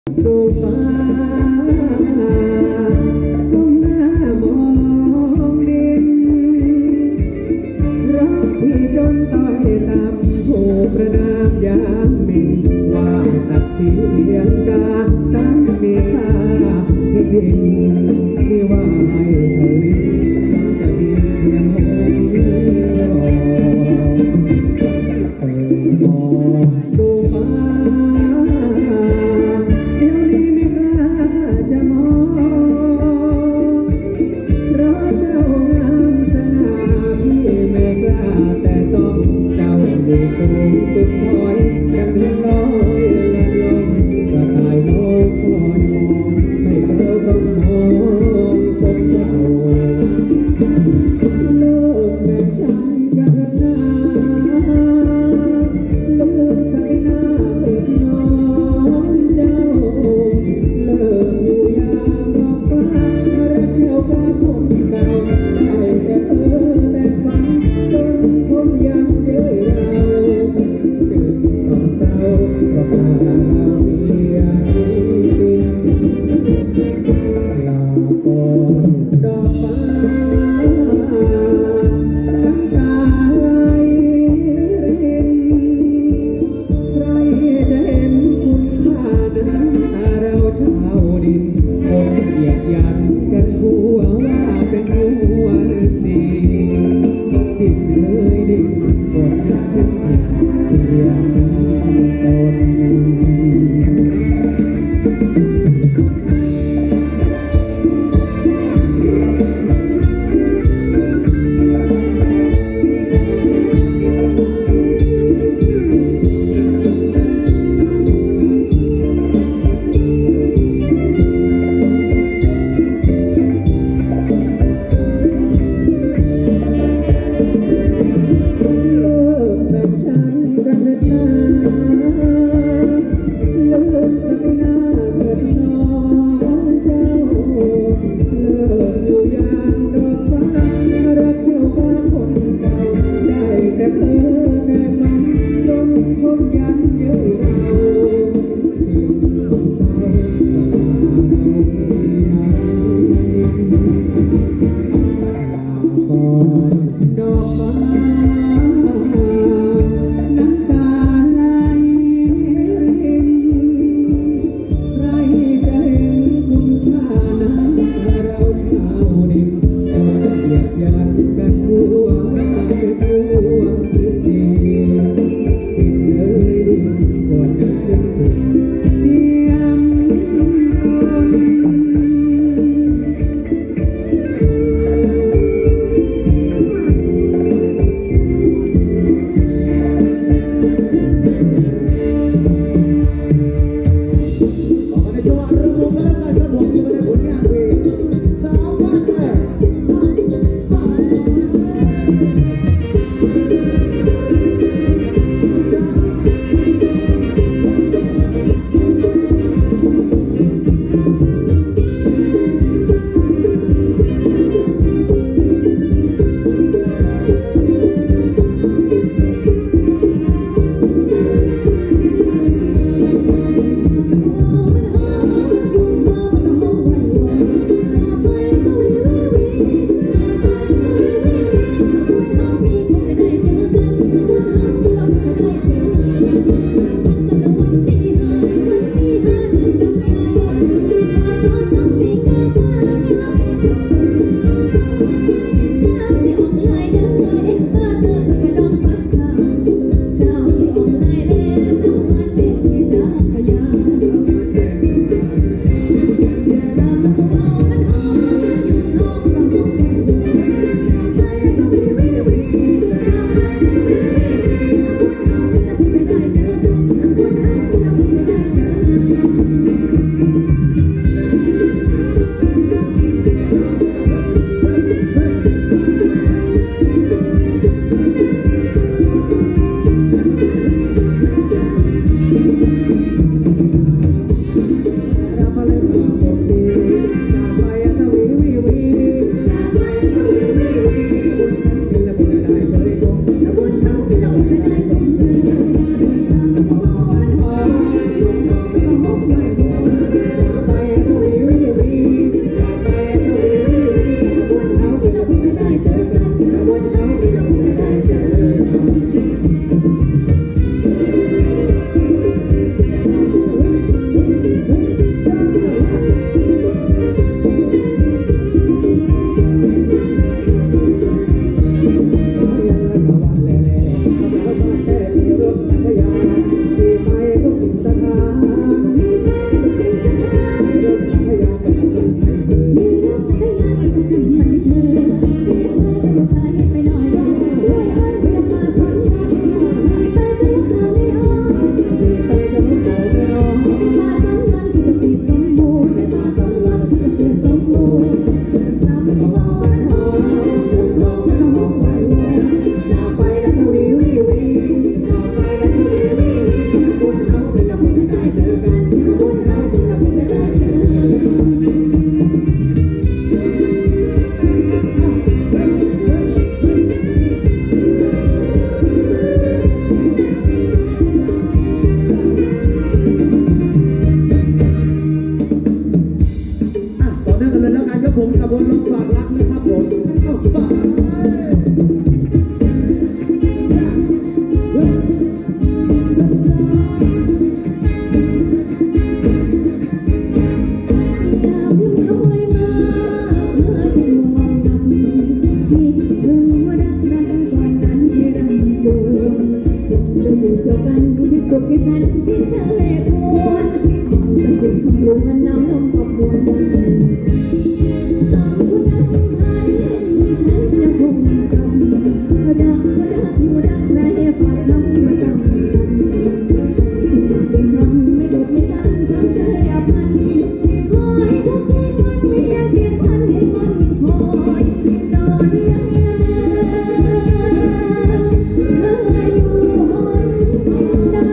ดูฟ้าก้มหน้ามองดินรักที่จนต้อยต่ำผู้ประนามยามหมิ่นว่าสัตว์เสียงกาสร้างมีค่าที่ดินที่ว่าให้ทวินจะมีเพียงหงมองดูฟ้าเดี๋ยวนี้ไม่กล้าจะมองเพราะเจ้างามสง่าพี่ไม่กล้าแต่ต้องเจ้าอยู่สูงสุดซอยกันเลื่อนลอยลัดลมกระต่ายโลคอยมองไม่เธอต้องมองรู้กันน้ำนมกับบัวตามผู้นั้นพันฉันจะคงจำรักแม่ฝากน้ำมาจำทำไม่ดุไม่จำช้ำใจอภันคอยทุกทีวันเพียงพันให้มันคอยนอนยังอยู่หนใด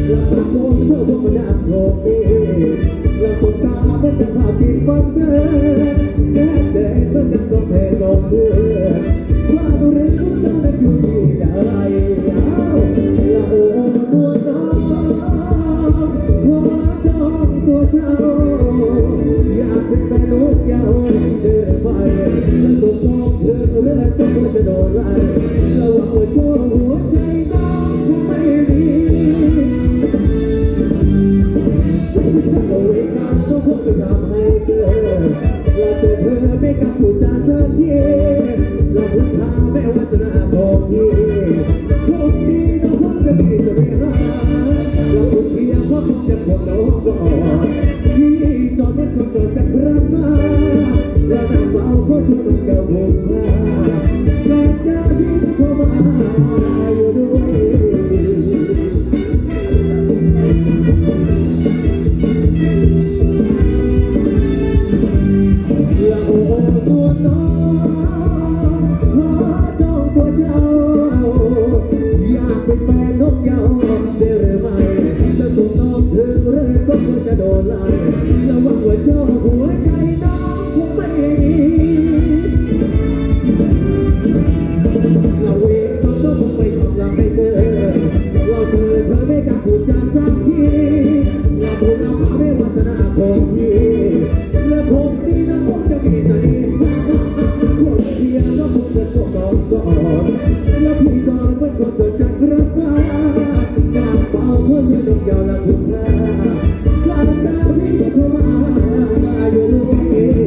แล้วปากโกงเจ้าพวกมันน่าโกรธแล้วสบตาเป็นแต่ภาพติดบังเกิดแก่แต่เมื่อนั้นก็แพ้ลงเลือดว่าตัวเรื่องของเจ้านั้นอยู่ที่ใดแล้วโอ้ตัวน้องขอจองตัวเจ้าอยากเป็นแฟนนกยาวเดินไปแล้วตัวน้องเธอเลือดก็จะโดนไล่แล้วว่าเจ้าหัวใจน้องคงไม่มีเอาไว้การก็คงไม่ทำให้เกิดเราเจอเธอไม่กลับพูดจาสักทีเราพึ่งพาไม่วาสนาของพี่คงดีน้องคงจะมีเสน่ห์รักเราคงเพียงเพราะคงจะพบน้องก่อนพี่จอดรถคนจอดจากรักมาแล้วนำเอาข้อชูน้องแก้วบุกมาแม่จ้าพี่เข้ามาอยู่ด้วยโอ้ตัวน้องขอจองตัวเจ้าอยากเป็นแฟนนกเหยาได้หรือไม่จะส่งน้องถึงเรื่องก็จะโดนไล่ระวังว่าเจ้าหัวใจน้องคงไม่มีเราเองต้องคงไม่ทำลายเธอเราเธอไม่กล้าพูดจาสักทีเราพูดเราพาไม่วาสนาของพี่และคงดีนะคงจะมีเสน่ห์คนเพียงก็คงจะตกน้องก่อนแล้วพี่จอนไม่คนจะจัดรับมาอยากเป่าเพื่อเธอดอกยาวและพุ่งหน้าการตาพี่เข้ามาอยู่ด้วย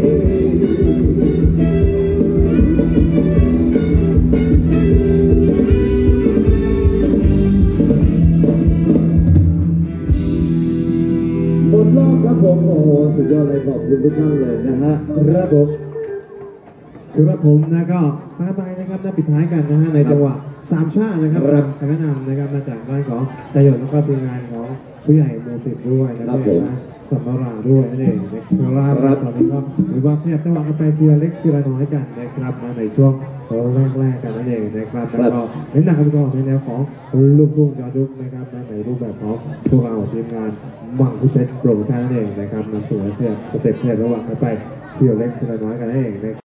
หมดรอบครับผมโอ้โหสุดยอดเลยขอบคุณทุกท่านเลยนะฮะครับผมนะก็มาไปนะครับปิดท้ายกันนะฮะในจังหวะสามชาตินะครับคณะนำนะครับมาจากบ้านของใจหยดแล้วก็ทีมงานของผู้ใหญ่โมสิตด้วยนะครับผมสัมภาระด้วยนั่นเองนะครับตอนนี้ก็หรือว่าขยับจังหวะกันไปทีละเล็กทีละน้อยกันนะครับมาในช่วงแรกกันนั่นเองนะครับแล้วก็เน้นหนักกันไปก่อนในแนวของลูกทุ่งย้อนยุคนะครับในรูปแบบของพวกเราทีมงานมังคุดเพชรโปรโมชั่นนั่นเองนะครับนำเสนอเทียบสเต็ปเทียบระหว่างกันไปทีละเล็กทีละน้อยกันนั่นเอง